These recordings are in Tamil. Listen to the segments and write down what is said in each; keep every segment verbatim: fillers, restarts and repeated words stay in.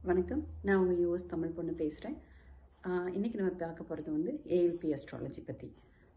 வணக்கம். நான் உங்கள் யூஎஸ் தமிழ் பொண்ணு பேசுகிறேன். இன்றைக்கி நம்ம பார்க்க போகிறது வந்து ஏஎல்பி அஸ்ட்ராலஜி பற்றி.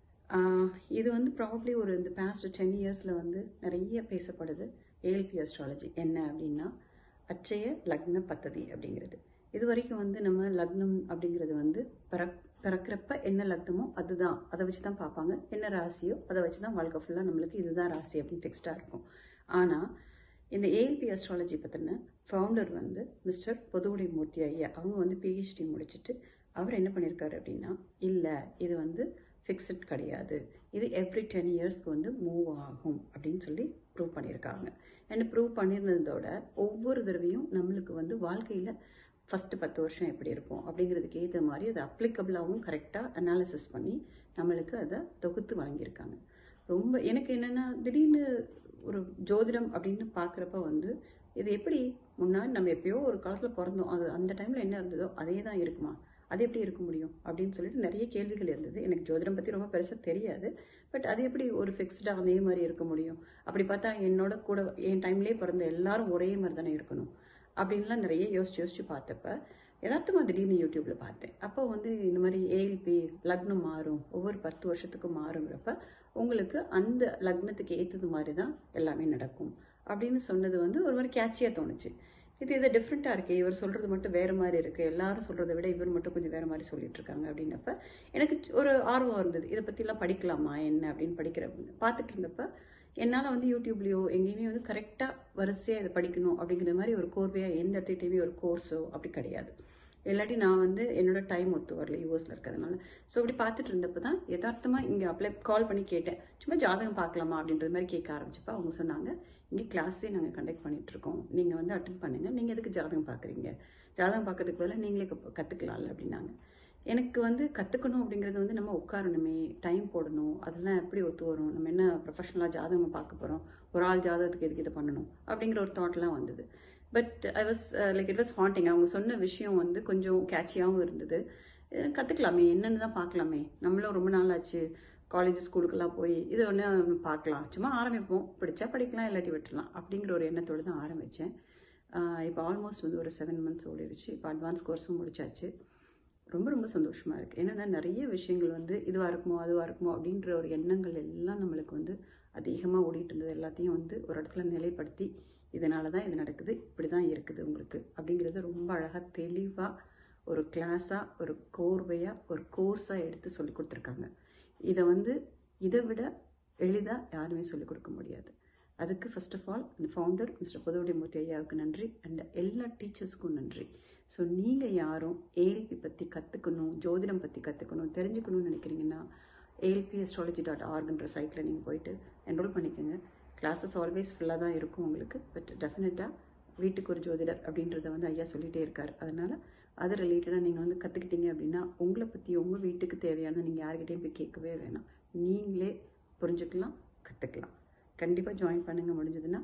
இது வந்து ப்ராபப்ளி ஒரு இந்த பாஸ்ட் டென் இயர்ஸில் வந்து நிறைய பேசப்படுது. ஏஎல்பி அஸ்ட்ராலஜி என்ன அப்படின்னா அட்சய லக்ன பத்ததி அப்படிங்கிறது. இது வரைக்கும் வந்து நம்ம லக்னம் அப்படிங்கிறது வந்து பிறக் பிறக்கிறப்ப என்ன லக்னமோ அதுதான், அதை வச்சு தான் பார்ப்பாங்க. என்ன ராசியோ அதை வச்சு தான் வாழ்க்கை ஃபுல்லாக நம்மளுக்கு இதுதான் ராசி அப்படின்னு ஃபிக்ஸ்டாக இருக்கும். ஆனால் இந்த ஏஎல்பி அஸ்ட்ராலஜி பற்றின ஃபவுண்டர் வந்து மிஸ்டர் பொதுவுடை மூர்த்தி ஐயா. அவங்க வந்து பிஹெச்டி முடிச்சுட்டு அவர் என்ன பண்ணியிருக்காரு அப்படின்னா, இல்லை இது வந்து ஃபிக்ஸட் கிடையாது, இது எவ்ரி டென் இயர்ஸ்க்கு வந்து மூவ் ஆகும் அப்படின்னு சொல்லி ப்ரூவ் பண்ணியிருக்காங்க. என்ன ப்ரூவ் பண்ணியிருந்ததோட ஒவ்வொரு தடவையும் நம்மளுக்கு வந்து வாழ்க்கையில் ஃபஸ்ட்டு பத்து வருஷம் எப்படி இருக்கும் அப்படிங்கிறதுக்கு ஏற்ற மாதிரி அதை அப்ளிகபிளாகவும் கரெக்டாக அனாலிசிஸ் பண்ணி நம்மளுக்கு அதை தொகுத்து வழங்கியிருக்காங்க. ரொம்ப எனக்கு என்னென்னா, திடீர்னு ஒரு ஜோதிடம் அப்படின்னு பார்க்குறப்ப வந்து இது எப்படி முன்னாடி நம்ம எப்பயோ ஒரு காலத்தில் பிறந்தோம், அது அந்த டைமில் என்ன இருந்ததோ அதே தான் இருக்குமா, அது எப்படி இருக்க முடியும் அப்படின்னு சொல்லிட்டு நிறைய கேள்விகள் இருந்தது. எனக்கு ஜோதிடம் பற்றி ரொம்ப பெருசாக தெரியாது. பட் அது எப்படி ஒரு ஃபிக்ஸ்டாக அதே மாதிரி இருக்க முடியும்? அப்படி பார்த்தா என்னோட கூட என் டைம்லேயே பிறந்த எல்லாரும் ஒரே மாதிரி தானே இருக்கணும் அப்படின்லாம் நிறைய யோசிச்சு யோசிச்சு பார்த்தப்ப யதார்த்தமாக திடீர்னு யூடியூப்பில் பார்த்தேன். அப்போ வந்து இந்த மாதிரி ஏஎல்பி லக்னம் மாறும், ஒவ்வொரு பத்து வருஷத்துக்கும் மாறுங்கிறப்ப உங்களுக்கு அந்த லக்னத்துக்கு ஏற்றது மாதிரி தான் எல்லாமே நடக்கும் அப்படின்னு சொன்னது வந்து ஒரு மாதிரி கேட்சியாக தோணுச்சு. இது இதை டிஃப்ரெண்ட்டாக இருக்குது, இவர் சொல்கிறது மட்டும் வேறு மாதிரி இருக்குது, எல்லாரும் சொல்கிறத விட இவர் மட்டும் கொஞ்சம் வேறு மாதிரி சொல்லிட்டு இருக்காங்க அப்படின்னப்ப எனக்கு ஒரு ஆர்வம் இருந்தது. இதை பற்றிலாம் படிக்கலாமா என்ன அப்படின்னு படிக்கிற பார்த்துட்டு இருந்தப்ப என்னால் வந்து யூடியூப்லேயோ எங்கேயுமே வந்து கரெக்டாக வரிசையாக இதை படிக்கணும் அப்படிங்கிற மாதிரி ஒரு கோர்வையாக எந்த இடத்துக்கிட்டையுமே ஒரு கோர்ஸோ அப்படி கிடையாது. இல்லாட்டி நான் வந்து என்னோட டைம் ஒத்து வரல யூஎஸில் இருக்கிறதுனால. ஸோ அப்படி பார்த்துட்டு இருந்தப்போ தான் யதார்த்தமாக இங்கே அப்ளை கால் பண்ணி கேட்டேன், சும்மா ஜாதகம் பார்க்கலாமா அப்படின்றது மாதிரி கேட்க ஆரம்பிச்சப்போ அவங்க சொன்னாங்க, இங்கே கிளாஸே நாங்கள் கண்டக்ட் பண்ணிகிட்ருக்கோம், நீங்கள் வந்து அட்டென்ட் பண்ணுங்கள், நீங்கள் எதுக்கு ஜாதகம் பார்க்குறீங்க, ஜாதகம் பார்க்கறதுக்கு பதிலாக நீங்களே கற்றுக்கலாம்ல அப்படின்னாங்க. எனக்கு வந்து கற்றுக்கணும் அப்படிங்கிறது வந்து நம்ம உட்காரணுமே, டைம் போடணும், அதெல்லாம் எப்படி ஒத்து வரும், நம்ம என்ன ப்ரொஃபஷனலாக ஜாதகம் பார்க்க போகிறோம், ஒரு ஆள் ஜாதகத்துக்கு எதுக்கு இதை பண்ணணும் அப்படிங்கிற ஒரு தாட்லாம் வந்தது. But I was like it was haunting. அவங்க சொன்ன விஷயம் வந்து கொஞ்சம் கேட்சியாகவும் இருந்தது. கற்றுக்கலாமே, என்னென்னு தான் பார்க்கலாமே, நம்மளும் ரொம்ப நாள் ஆச்சு காலேஜ் ஸ்கூலுக்கெல்லாம் போய் இது ஒன்று பார்க்கலாம், சும்மா ஆரம்பிப்போம், பிடிச்சா படிக்கலாம் இல்லாட்டி விட்டுலாம் அப்படிங்கிற ஒரு எண்ணத்தோடு தான் ஆரம்பித்தேன். இப்போ ஆல்மோஸ்ட் வந்து ஒரு செவன் மந்த்ஸ் ஓடிடுச்சு. இப்போ அட்வான்ஸ் கோர்ஸும் முடிச்சாச்சு. ரொம்ப ரொம்ப சந்தோஷமாக இருக்குது. என்னென்னா நிறைய விஷயங்கள் வந்து இதுவாக இருக்குமோ அதுவாக இருக்குமோ அப்படின்ற ஒரு எண்ணங்கள் எல்லாம் நம்மளுக்கு வந்து அதிகமாக ஓடிட்டு இருந்தது எல்லாத்தையும் வந்து ஒரு இடத்துல நிலைப்படுத்தி இதனால தான் இது நடக்குது, இப்படி தான் இருக்குது உங்களுக்கு அப்படிங்கிறத ரொம்ப அழகாக தெளிவாக ஒரு கிளாஸாக ஒரு கோர்வையாக ஒரு கோர்ஸாக எடுத்து சொல்லி கொடுத்துருக்காங்க. இதை வந்து இதை விட எளிதாக யாருமே சொல்லிக் கொடுக்க முடியாது. அதுக்கு ஃபர்ஸ்ட் ஆஃப் ஆல் அந்த ஃபவுண்டர் மிஸ்டர் பொதுவுடை மூர்த்தி ஐயாவுக்கு நன்றி, அண்ட் எல்லா டீச்சர்ஸ்க்கும் நன்றி. ஸோ நீங்கள் யாரும் ஏஎல்பி பற்றி கற்றுக்கணும், ஜோதிடம் பற்றி கற்றுக்கணும், தெரிஞ்சுக்கணும்னு நினைக்கிறீங்கன்னா ஏஎல்பி அஸ்ட்ராலஜி டாட் ஆர்க்ன்ற சைட்டில் நீங்கள் போயிட்டு என்ரோல் பண்ணிக்கோங்க. கிளாஸஸ் ஆல்வேஸ் ஃபுல்லாக தான் இருக்கும் உங்களுக்கு. பட் டெஃபினட்டாக வீட்டுக்கு ஒரு ஜோதிடர் அப்படின்றத வந்து ஐயா சொல்லிகிட்டே இருக்கார். அதனால் அது ரிலேட்டடாக நீங்கள் வந்து கற்றுக்கிட்டீங்க அப்படின்னா உங்களை பற்றி உங்கள் வீட்டுக்கு தேவையானது நீங்கள் யார்கிட்டையும் போய் கேட்கவே வேணாம், நீங்களே புரிஞ்சுக்கலாம், கற்றுக்கலாம். கண்டிப்பாக ஜாயின் பண்ணுங்கள். முடிஞ்சதுன்னா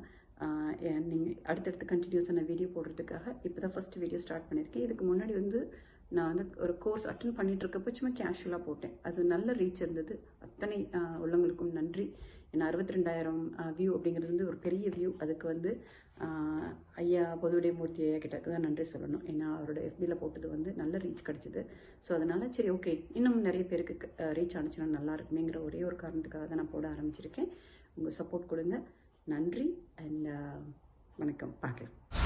நீங்கள் அடுத்தடுத்து கண்டினியூஸான வீடியோ போடுறதுக்காக இப்போ தான் ஃபஸ்ட் வீடியோ ஸ்டார்ட் பண்ணியிருக்கேன். இதுக்கு முன்னாடி வந்து நான் வந்து ஒரு கோர்ஸ் அட்டன் பண்ணிட்டு இருக்கப்போ சும்மா கேஷுவலாக போட்டேன், அது நல்ல ரீச் இருந்தது. அத்தனை உள்ளவங்களுக்கும் நன்றி. ஏன்னா அறுபத்தி ரெண்டாயிரம் வியூ அப்படிங்கிறது வந்து ஒரு பெரிய வியூ. அதுக்கு வந்து ஐயா பொதுவுடை மூர்த்தி ஐயா கிட்டக்கு தான் நன்றி சொல்லணும். ஏன்னா அவரோட எஃபியில் போட்டது வந்து நல்ல ரீச் கிடச்சிது. ஸோ அதனால் சரி ஓகே, இன்னும் நிறைய பேருக்கு ரீச் ஆனிச்சுன்னா நல்லா இருக்குமேங்கிற ஒரே ஒரு காரணத்துக்காக தான் நான் போட ஆரம்பிச்சிருக்கேன். உங்கள் சப்போர்ட் கொடுங்க. நன்றி அண்ட் வணக்கம். பார்க்கலாம்.